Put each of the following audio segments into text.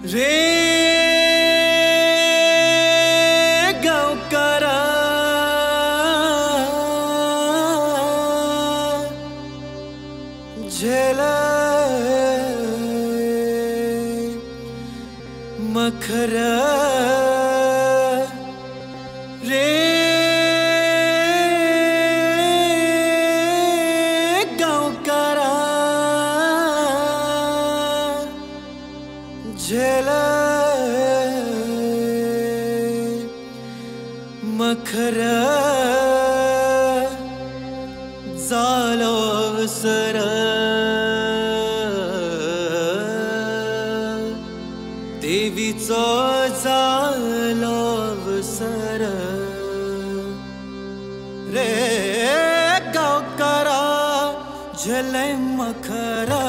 रे गावकारा झेला मखरा रे गावकारा झेला मखरा जालो अवसर देवीचो जालो अवसर रे गावकारा झेले मखरा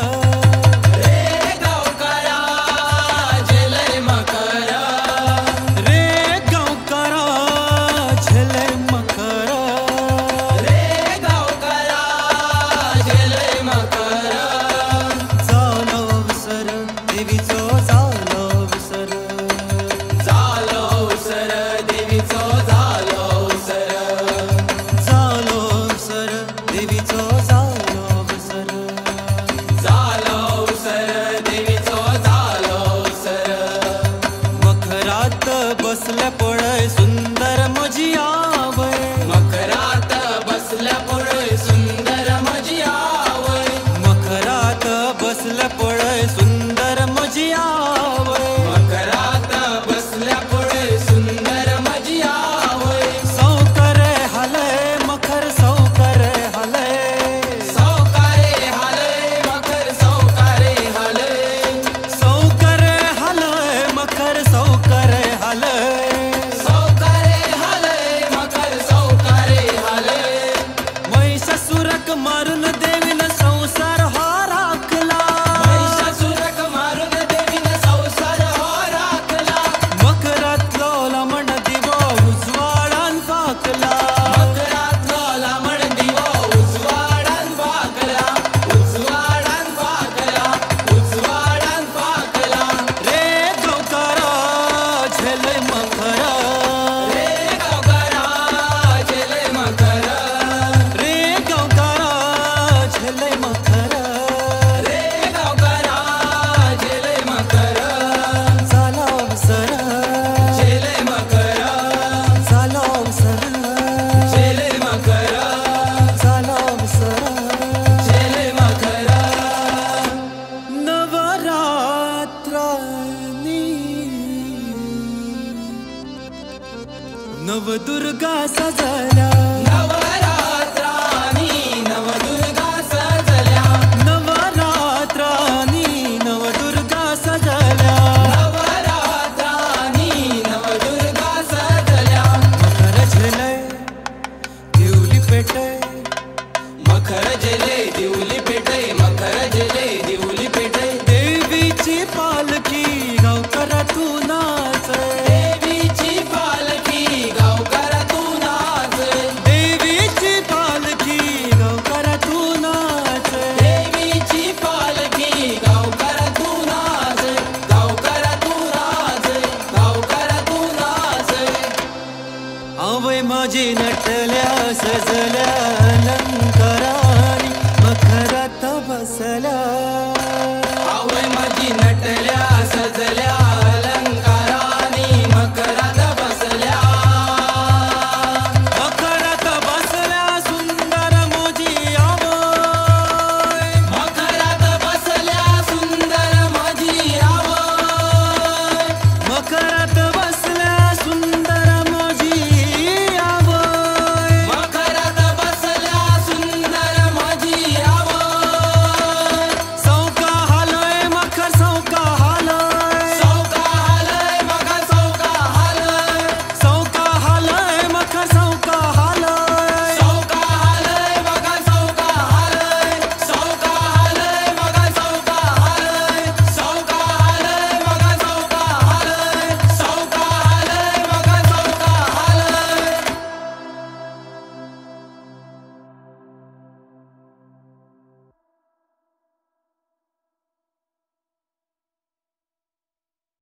बसल्या पळय सुंदर म्हजी आवय मखरात बसल्या पळय सुंदर म्हजी आवय मखरात बसल्या पळय सुंदर म्हजी आवय मखरात बसल्या पळय सुंदर म्हजी आवय सौकरे हलय मखर सौकरे हलय सौकरे हलय मखर सौकरे हलय सौकरे हलय मखर सौकरे हलय मारून देवीन संसार हो राखला महिषासुरक मारून देवीन संसार हो राखला मकरातलो लामण दिवो उजवाडान फाकला मकरातलो लामण दिवो उजवाडान फाकला उजवाडान फाकला उजवाडान फाकला रे गावकारा झेले मखरा रे गावकारा झेले मखरा रे झेले मखरा रे गावकारा झेले मखरा झाला अवसर झेले मखरा झाला अवसर झेले मखरा झाला अवसर झेले मखरा नवरात्रानी नवदुर्गा सजल्या मखर झेले दिवली